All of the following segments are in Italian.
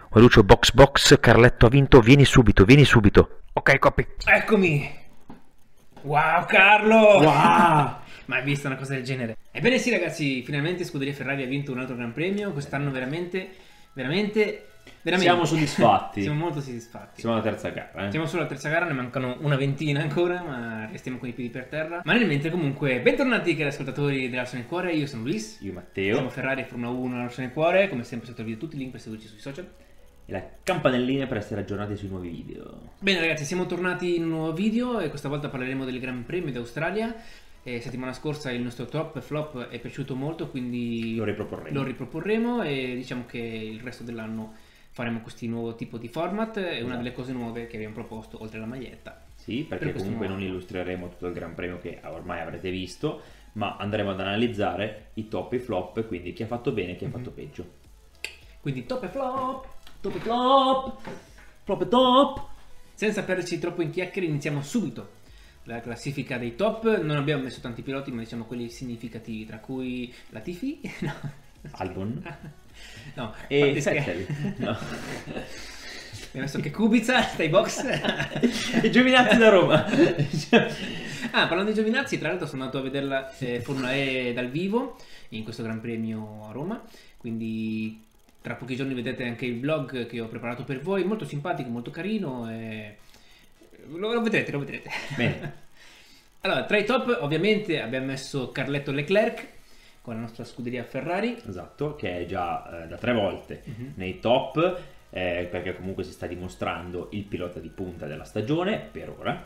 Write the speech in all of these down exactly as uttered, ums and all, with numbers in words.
Lucio box box, Carletto ha vinto, vieni subito, vieni subito. Ok, copy. Eccomi! Wow Carlo! Wow! Mai visto una cosa del genere? Ebbene sì ragazzi, finalmente Scuderia Ferrari ha vinto un altro Gran Premio. Quest'anno veramente, veramente, veramente Siamo soddisfatti. Siamo molto soddisfatti. Siamo alla terza gara, eh? Siamo solo alla terza gara, ne mancano una ventina ancora, ma restiamo con i piedi per terra. Ma nel mentre comunque, bentornati cari ascoltatori dell'Arso nel Cuore, io sono Luis. Io Matteo. Siamo Ferrari Formula uno all'Arso nel Cuore, come sempre sotto il video tutti i link per seguirci sui social. E la campanellina per essere aggiornati sui nuovi video. Bene ragazzi, siamo tornati in un nuovo video e questa volta parleremo del Gran Premio d'Australia. Eh, settimana scorsa il nostro top e flop è piaciuto molto, quindi Lo riproporremo. lo riproporremo e diciamo che il resto dell'anno faremo questo nuovo tipo di format. È una delle cose nuove che abbiamo proposto oltre alla maglietta. Sì, perché Per questo comunque nuovo. non illustreremo tutto il Gran Premio che ormai avrete visto, ma andremo ad analizzare i top e i flop, quindi chi ha fatto bene e chi ha fatto peggio. Quindi top e flop, Top e flop! Flop e top! senza perderci troppo in chiacchiere iniziamo subito la classifica dei top. Non abbiamo messo tanti piloti, ma diciamo quelli significativi, tra cui Latifi, no, Albon no, e fate scher- Vettel. No. Abbiamo messo che Kubica, stai box. E Giovinazzi da Roma. Ah, parlando di Giovinazzi, tra l'altro sono andato a vederla eh, Formula E dal vivo in questo Gran Premio a Roma, quindi tra pochi giorni vedete anche il vlog che ho preparato per voi, molto simpatico, molto carino e... lo, lo vedrete, lo vedrete. Bene. Allora, tra i top ovviamente abbiamo messo Carletto Leclerc con la nostra scuderia Ferrari. Esatto, che è già eh, da tre volte Mhm. nei top, eh, perché comunque si sta dimostrando il pilota di punta della stagione per ora.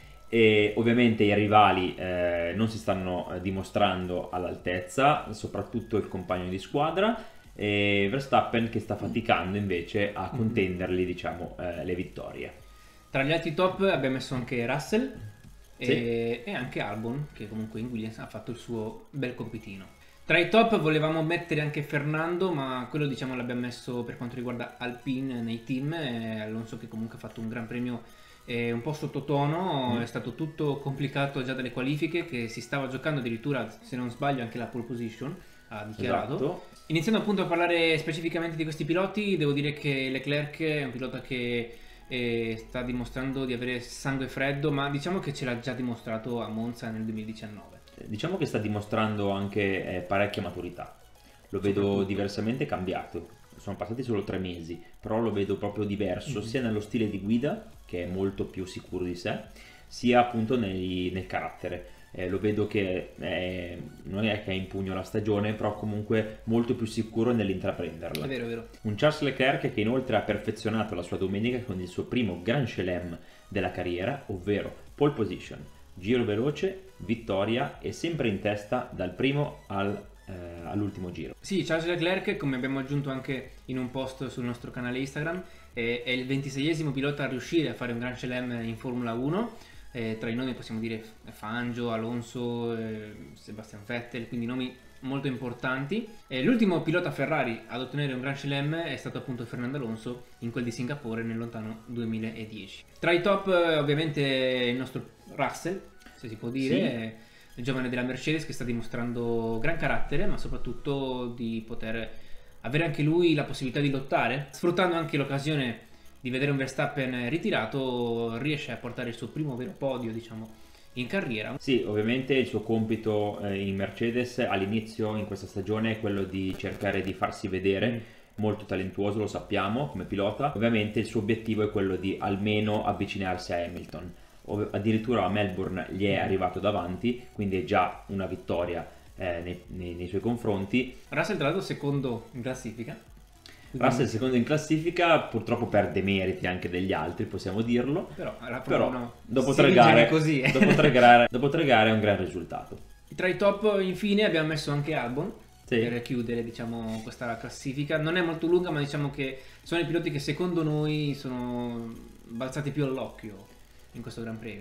E ovviamente i rivali eh, non si stanno eh, dimostrando all'altezza, soprattutto il compagno di squadra, e Verstappen che sta faticando invece a contenderli, diciamo, eh, le vittorie. Tra gli altri top abbiamo messo anche Russell e, Sì. e anche Albon, che comunque in Williams ha fatto il suo bel compitino. Tra i top volevamo mettere anche Fernando, ma quello diciamo l'abbiamo messo per quanto riguarda Alpine nei team, e Alonso che comunque ha fatto un gran premio eh, un po' sottotono, Mm. è stato tutto complicato già dalle qualifiche, che si stava giocando addirittura, se non sbaglio, anche la pole position, ha dichiarato. Esatto. Iniziando appunto a parlare specificamente di questi piloti, devo dire che Leclerc è un pilota che eh, sta dimostrando di avere sangue freddo, ma diciamo che ce l'ha già dimostrato a Monza nel duemiladiciannove. Diciamo che sta dimostrando anche eh, parecchia maturità. Lo vedo Soprattutto. diversamente cambiato. Sono passati solo tre mesi, però lo vedo proprio diverso, Mhm. sia nello stile di guida, che è molto più sicuro di sé, sia appunto nei- nel carattere. Eh, lo vedo che eh, non è che ha in pugno la stagione, però comunque molto più sicuro nell'intraprenderla. È vero, è vero. Un Charles Leclerc che inoltre ha perfezionato la sua domenica con il suo primo Grand Chelem della carriera, ovvero pole position, giro veloce, vittoria e sempre in testa dal primo al, eh, all'ultimo giro. Sì, Charles Leclerc, come abbiamo aggiunto anche in un post sul nostro canale Instagram, è, è il ventiseiesimo pilota a riuscire a fare un Gran Chelem in Formula uno. Eh, tra i nomi possiamo dire Fangio, Alonso, eh, Sebastian Vettel, quindi nomi molto importanti. Eh, l'ultimo pilota Ferrari ad ottenere un Gran Chelem è stato appunto Fernando Alonso in quel di Singapore nel lontano duemiladieci. Tra i top eh, ovviamente il nostro Russell, se si può dire, Sì. è il giovane della Mercedes che sta dimostrando gran carattere, ma soprattutto di poter avere anche lui la possibilità di lottare, sfruttando anche l'occasione di vedere un Verstappen ritirato, riesce a portare il suo primo vero podio, diciamo, in carriera. Sì, ovviamente il suo compito eh, in Mercedes all'inizio in questa stagione è quello di cercare di farsi vedere, molto talentuoso, lo sappiamo come pilota. Ovviamente il suo obiettivo è quello di almeno avvicinarsi a Hamilton. Ov- addirittura a Melbourne gli è arrivato davanti, quindi è già una vittoria eh, nei, nei- nei suoi confronti. Russell tra l'altro secondo in classifica. Quindi- Russell secondo in classifica, purtroppo perde meriti anche degli altri, possiamo dirlo. Però, alla Però Formula uno dopo si tre, vince gare, anche così. eh. dopo, tre gare, dopo tre gare è un gran risultato. Tra i top infine abbiamo messo anche Albon Sì. per chiudere diciamo questa classifica. Non è molto lunga, ma diciamo che sono i piloti che secondo noi sono balzati più all'occhio in questo Gran Premio.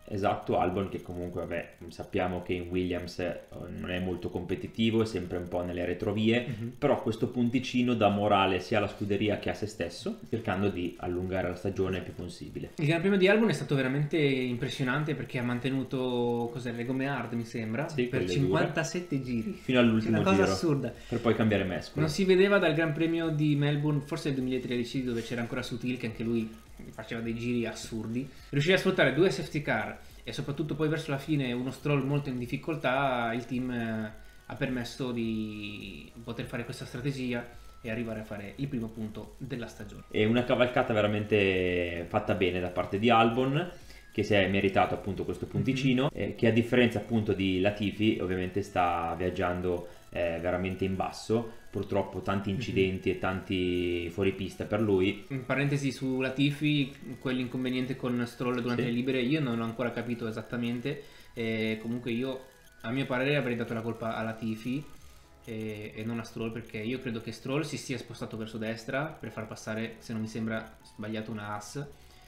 Esatto, Albon che comunque vabbè, sappiamo che in Williams eh, non è molto competitivo, è sempre un po' nelle retrovie, Mhm. però questo punticino dà morale sia alla scuderia che a se stesso, cercando di allungare la stagione il più possibile. Il Gran Premio di Albon è stato veramente impressionante perché ha mantenuto cos'è, le gomme hard mi sembra, Sì, per quelle cinquantasette giri. Fino all'ultimo Una cosa giro, assurda. per poi cambiare mescola. Non si vedeva dal Gran Premio di Melbourne, forse nel duemilatredici, dove c'era ancora Sutil che anche lui faceva dei giri assurdi. Riuscire a sfruttare due safety car e soprattutto poi verso la fine uno Stroll molto in difficoltà, il team eh, ha permesso di poter fare questa strategia e arrivare a fare il primo punto della stagione. E una cavalcata veramente fatta bene da parte di Albon, che si è meritato appunto questo punticino, eh, che a differenza appunto di Latifi ovviamente sta viaggiando eh, veramente in basso, purtroppo tanti incidenti e tanti fuoripista per lui. In parentesi su Latifi, quell'inconveniente con Stroll durante Sì. le libere io non l'ho ancora capito esattamente, e comunque io a mio parere avrei dato la colpa a Latifi e, e non a Stroll, perché io credo che Stroll si sia spostato verso destra per far passare, se non mi sembra sbagliato, una Haas,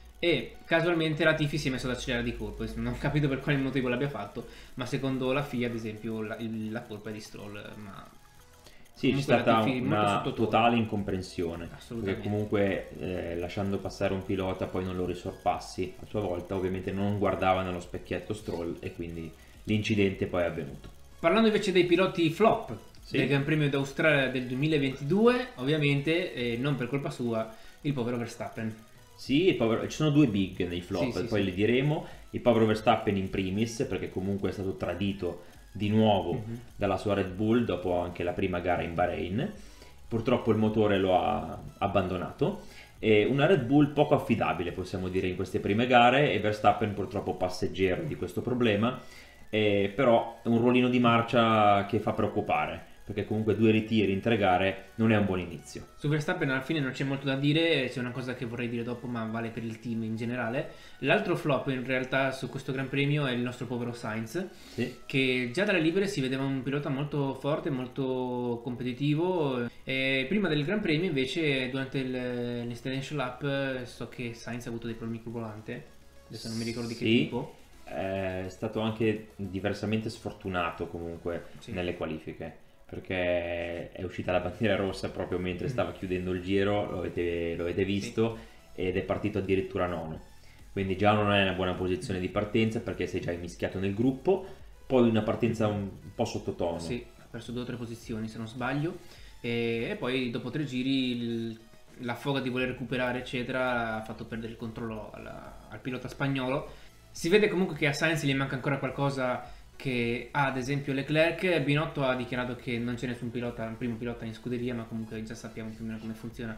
e casualmente Latifi si è messo ad accelerare di colpo. Non ho capito per quale motivo l'abbia fatto, ma secondo la F I A ad esempio la, il- la colpa è di Stroll, ma Sì, c'è comunque stata Latifi molto una sottotono. totale incomprensione, Assolutamente. perché comunque eh, lasciando passare un pilota poi non lo risorpassi a sua volta, ovviamente non guardava nello specchietto Stroll e quindi l'incidente poi è avvenuto. Parlando invece dei piloti flop Sì. del Gran Premio d'Australia del duemilaventidue, ovviamente, e non per colpa sua, il povero Verstappen. Sì, il povero- ci sono due big nei flop, Sì, sì, poi sì. li diremo. Il povero Verstappen in primis, perché comunque è stato tradito di nuovo Mhm. dalla sua Red Bull dopo anche la prima gara in Bahrain. Purtroppo il motore lo ha abbandonato. E una Red Bull poco affidabile, possiamo dire, in queste prime gare, e Verstappen purtroppo passeggero di questo problema. Eh, però è un ruolino di marcia che fa preoccupare, perché comunque due ritiri in tre gare non è un buon inizio. Su Verstappen alla fine non c'è molto da dire, c'è una cosa che vorrei dire dopo, ma vale per il team in generale. L'altro flop in realtà su questo Gran Premio è il nostro povero Sainz, Sì. che già dalle libere si vedeva un pilota molto forte, molto competitivo, e prima del Gran Premio invece durante il- l'installation lap so che Sainz ha avuto dei problemi col volante, adesso non mi ricordo di che Sì. tipo. È stato anche diversamente sfortunato comunque Sì. nelle qualifiche, perché è uscita la bandiera rossa proprio mentre Mm. stava chiudendo il giro, lo avete, lo avete visto, ed è partito addirittura nono, quindi già non è una buona posizione di partenza perché sei già immischiato nel gruppo, poi una partenza un po' sottotono. Sì, ha perso due o tre posizioni se non sbaglio, e, e poi dopo tre giri il- la foga di voler recuperare eccetera ha fatto perdere il controllo alla- al pilota spagnolo. Si vede comunque che a Sainz gli manca ancora qualcosa che ha ad esempio Leclerc. Binotto ha dichiarato che non c'è nessun pilota, un primo pilota in scuderia, ma comunque già sappiamo più o meno come funziona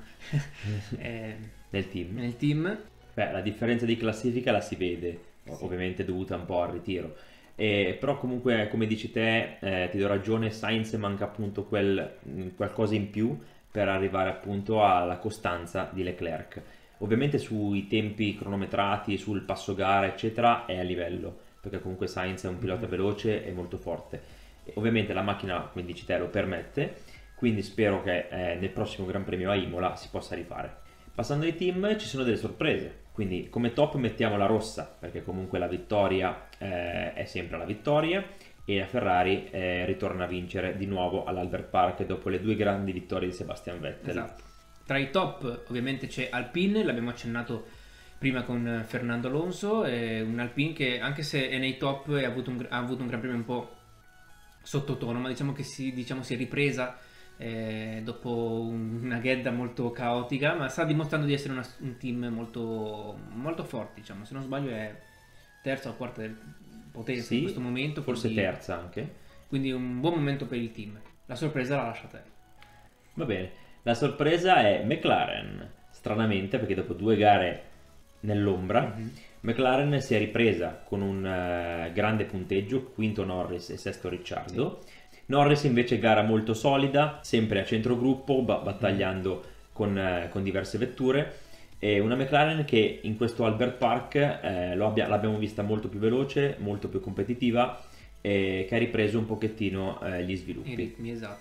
eh, Nel team. nel team. Beh, la differenza di classifica la si vede, Sì. ovviamente dovuta un po' al ritiro. E, però comunque, come dici te, eh, ti do ragione, Sainz manca appunto quel mh, qualcosa in più per arrivare appunto alla costanza di Leclerc. Ovviamente sui tempi cronometrati, sul passo gara, eccetera, è a livello, perché comunque Sainz è un pilota veloce e molto forte. E ovviamente la macchina, come dici te, lo permette, quindi spero che eh, nel prossimo Gran Premio a Imola si possa rifare. Passando ai team, ci sono delle sorprese, quindi come top mettiamo la rossa, perché comunque la vittoria eh, è sempre la vittoria, e la Ferrari eh, ritorna a vincere di nuovo all'Albert Park dopo le due grandi vittorie di Sebastian Vettel. Esatto. Tra i top ovviamente c'è Alpine, l'abbiamo accennato prima con Fernando Alonso, è un Alpine che anche se è nei top ha avuto un, ha avuto un Gran Premio un po' sottotono, ma diciamo che si, diciamo, si è ripresa eh, dopo una ghedda molto caotica, ma sta dimostrando di essere una- un team molto, molto forte, diciamo. Se non sbaglio è terza o quarta del potenza Sì, in questo momento, forse quindi- terza anche. quindi un buon momento per il team. La sorpresa la lascia a te. Va bene, la sorpresa è McLaren, stranamente perché dopo due gare nell'ombra, Mhm. McLaren si è ripresa con un eh, grande punteggio, quinto Norris e sesto Ricciardo. Norris invece gara molto solida, sempre a centrogruppo, ba- battagliando con, eh, con diverse vetture, e una McLaren che in questo Albert Park eh, lo abbia- l'abbiamo vista molto più veloce, molto più competitiva, e che ha ripreso un pochettino eh, gli I sviluppi. ritmi, esatto.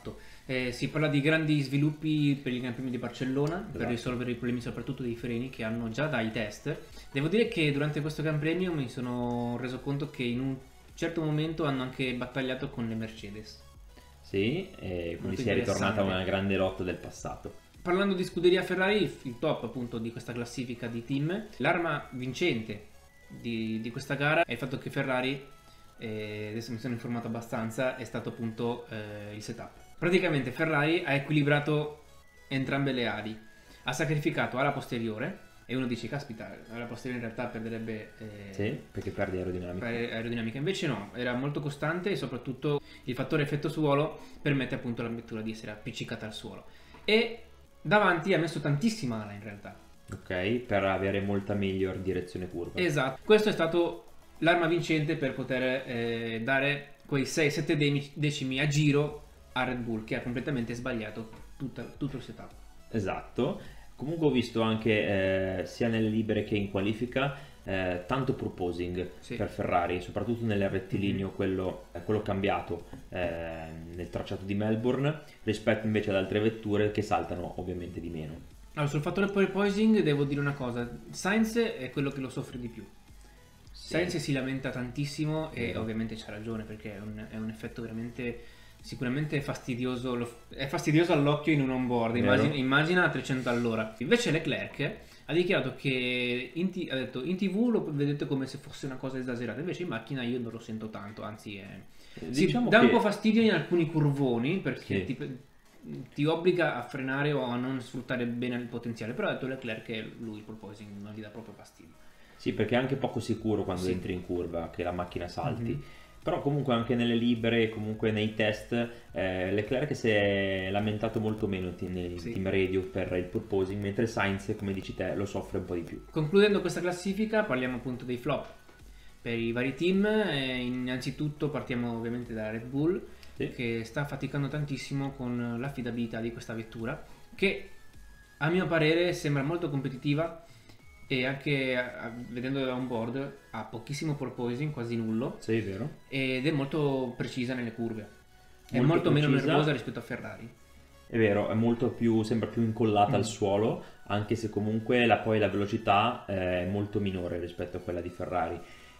Eh, si parla di grandi sviluppi per il Gran Premio di Barcellona, Esatto. per risolvere i problemi soprattutto dei freni che hanno già dai test. Devo dire che durante questo Gran Premio mi sono reso conto che in un certo momento hanno anche battagliato con le Mercedes. Sì, e quindi Molto si è ritornata interessante. una grande lotta del passato. Parlando di scuderia Ferrari, il top appunto di questa classifica di team, l'arma vincente di, di questa gara è il fatto che Ferrari, eh, adesso mi sono informato abbastanza, è stato appunto eh, il setup. Praticamente Ferrari ha equilibrato entrambe le ali, ha sacrificato ala posteriore e uno dice caspita, ala posteriore in realtà perderebbe eh, Sì, perché perdi aerodinamica. per aerodinamica, invece no, era molto costante e soprattutto il fattore effetto suolo permette appunto alla vettura di essere appiccicata al suolo. E davanti ha messo tantissima ala in realtà. Ok, per avere molta miglior direzione curva. Esatto, questo è stato l'arma vincente per poter eh, dare quei sei sette decimi a giro a Red Bull, che ha completamente sbagliato tutta- tutto il setup. Esatto. Comunque ho visto anche eh, sia nelle libere che in qualifica eh, tanto proposing Sì. per Ferrari, soprattutto nel rettilineo, Mhm. quello, eh, quello cambiato eh, nel tracciato di Melbourne, rispetto invece ad altre vetture che saltano ovviamente di meno. Allora, sul fattore porpoising devo dire una cosa, Sainz è quello che lo soffre di più. Sì. Sainz si lamenta tantissimo e Vero. ovviamente c'ha ragione perché è un, è un effetto veramente sicuramente fastidioso, lo- è fastidioso all'occhio in un onboard, Vero. immagina, immagina a trecento all'ora. Invece Leclerc ha dichiarato che in, ti- ha detto, in tv lo vedete come se fosse una cosa esagerata, invece in macchina io non lo sento tanto, anzi è... sì, Diciamo dà che- un po' fastidio in alcuni curvoni perché Sì. ti, ti obbliga a frenare o a non sfruttare bene il potenziale, però ha detto Leclerc che lui il porpoising non gli dà proprio fastidio. Sì, perché è anche poco sicuro quando Sì. entri in curva che la macchina salti. Mhm. Però comunque anche nelle libere, comunque nei test, eh, Leclerc si è lamentato molto meno ti- nei Sì. team radio per il porpoising, mentre Sainz, come dici te, lo soffre un po' di più. Concludendo questa classifica parliamo appunto dei flop per i vari team. Eh, innanzitutto partiamo ovviamente da Red Bull, Sì. che sta faticando tantissimo con l'affidabilità di questa vettura, che a mio parere sembra molto competitiva e anche a- a- vedendo da on board ha pochissimo porpoising, quasi nullo, Sì, è vero. ed è molto precisa nelle curve, è Molto molto meno precisa. nervosa rispetto a Ferrari. È vero, è molto più, sembra più incollata Mm. al suolo, anche se comunque la, poi la velocità eh, è molto minore rispetto a quella di Ferrari.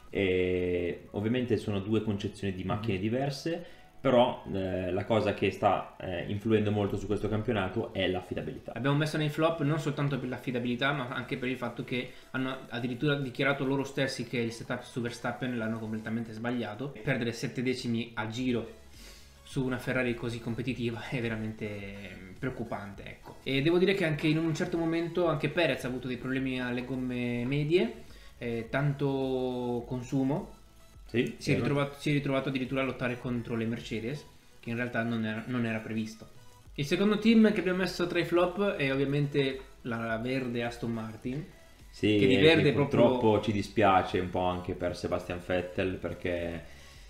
E ovviamente sono due concezioni di macchine Mm-hmm. diverse, però eh, la cosa che sta eh, influendo molto su questo campionato è l'affidabilità. Abbiamo messo nei flop non soltanto per l'affidabilità, ma anche per il fatto che hanno addirittura dichiarato loro stessi che il setup su Verstappen l'hanno completamente sbagliato. Perdere sette decimi a giro su una Ferrari così competitiva è veramente preoccupante, ecco. E devo dire che anche in un certo momento anche Perez ha avuto dei problemi alle gomme medie, eh, tanto consumo. Sì, Si è, vero. ritrovato, si è ritrovato addirittura a lottare contro le Mercedes, che in realtà non era, non era previsto. Il secondo team che abbiamo messo tra i flop è ovviamente la verde Aston Martin. Sì, che di e verde che proprio- purtroppo ci dispiace un po' anche per Sebastian Vettel, perché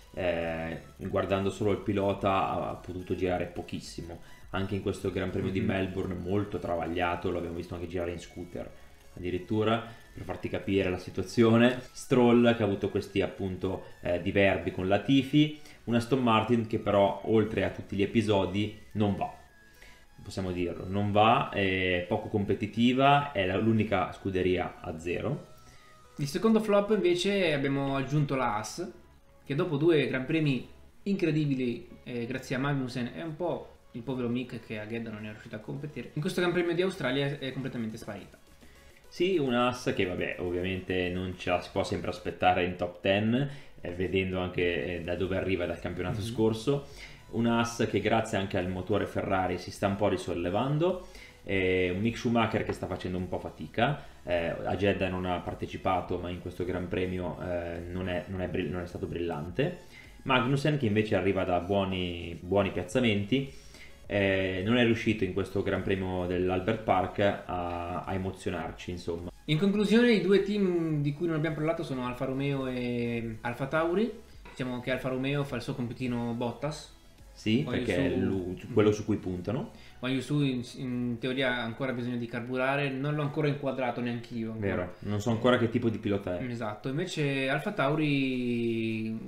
eh, guardando solo il pilota ha potuto girare pochissimo. Anche in questo Gran Premio di Mhm. Melbourne molto travagliato, lo abbiamo visto anche girare in scooter addirittura, per farti capire la situazione. Stroll che ha avuto questi appunto eh, diverbi con Latifi, una Aston Martin che però oltre a tutti gli episodi non va, possiamo dirlo, non va, è poco competitiva, è la- l'unica scuderia a zero. Il secondo flop invece abbiamo aggiunto la Haas, che dopo due Gran Premi incredibili eh, grazie a Magnussen è un po' il povero Mick che a Jeddah non è riuscito a competere. In questo Gran Premio di Australia è- è completamente sparita. Sì, un'Haas che vabbè ovviamente non ce la si può sempre aspettare in top dieci, eh, vedendo anche eh, da dove arriva dal campionato Mhm. scorso. Un'Haas che grazie anche al motore Ferrari si sta un po' risollevando, eh, un Mick Schumacher che sta facendo un po' fatica, eh, a Jeddah non ha partecipato ma in questo Gran Premio eh, non, è, non, è brill- non è stato brillante. Magnussen che invece arriva da buoni, buoni piazzamenti, eh, non è riuscito in questo Gran Premio dell'Albert Park a, a emozionarci, insomma. In conclusione, i due team di cui non abbiamo parlato sono Alfa Romeo e Alfa Tauri. Diciamo che Alfa Romeo fa il suo compitino Bottas. Sì, Poi perché è su- lu- quello su cui puntano. Guanyu Su in, in teoria ha ancora bisogno di carburare, non l'ho ancora inquadrato neanch'io. ancora. Vero, non so ancora che tipo di pilota è. Esatto, invece Alfa Tauri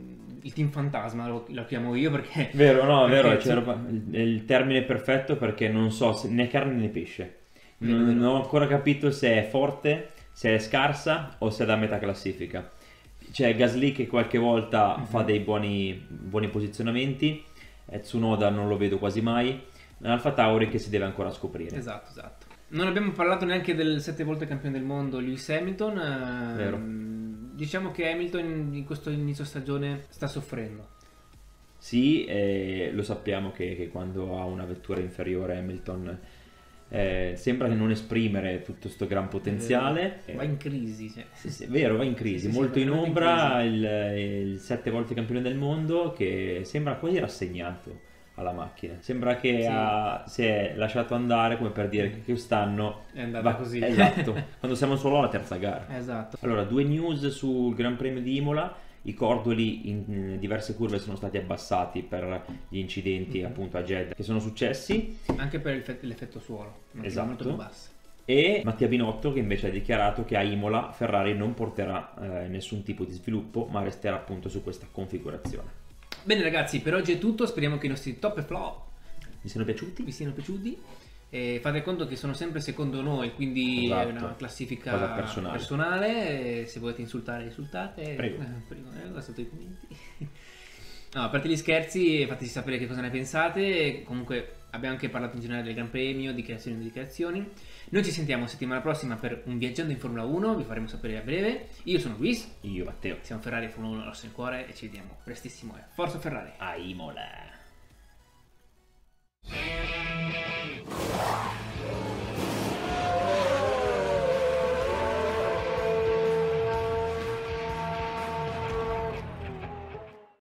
il team fantasma, lo, lo chiamo io perché... Vero, no, è perché vero, c'è- c'è roba- il, il termine perfetto perché non so se né carne né pesce. Vero, Non, vero. non ho ancora capito se è forte, se è scarsa o se è da metà classifica. C'è Gasly che qualche volta Mhm. fa dei buoni, buoni posizionamenti, e Tsunoda non lo vedo quasi mai, Alfa Tauri che si deve ancora scoprire. Esatto, esatto. Non abbiamo parlato neanche del sette volte campione del mondo Lewis Hamilton. ehm, Vero. Diciamo che Hamilton in questo inizio stagione sta soffrendo. Sì, eh, lo sappiamo che, che quando ha una vettura inferiore Hamilton eh, sembra che non esprimere tutto questo gran potenziale. Va in crisi. Cioè. Sì, sì, è vero, va in crisi, Sì, sì, molto sì, in veramente in ombra il, il sette volte campione del mondo che sembra quasi rassegnato alla macchina. Sembra che Sì. ha- si è lasciato andare come per dire che quest'anno È andata così. Esatto, quando siamo solo alla terza gara. Esatto. Allora, due news sul Gran Premio di Imola. I cordoli in diverse curve sono stati abbassati per gli incidenti Mhm. appunto a Jeddah che sono successi. Anche per l'effe- l'effetto suolo. Macchine Esatto. molto più basse. E Mattia Binotto che invece ha dichiarato che a Imola Ferrari non porterà eh, nessun tipo di sviluppo ma resterà appunto su questa configurazione. Bene ragazzi, per oggi è tutto. Speriamo che i nostri top e flop Vi sono piaciuti? vi siano piaciuti. E fate conto che sono sempre secondo noi, quindi Esatto. è una classifica Cosa personale. personale, e se volete insultare, insultate. Prego. Eh, prego, eh, sotto i commenti. No, a parte gli scherzi, fateci sapere che cosa ne pensate. Comunque abbiamo anche parlato in generale del Gran Premio, di creazioni e di creazioni. Noi ci sentiamo settimana prossima per un Viaggiando in Formula uno, vi faremo sapere a breve. Io sono Luis, Io Matteo. siamo Ferrari Formula uno rosso in cuore e ci vediamo prestissimo. eh. Forza Ferrari! A Imola.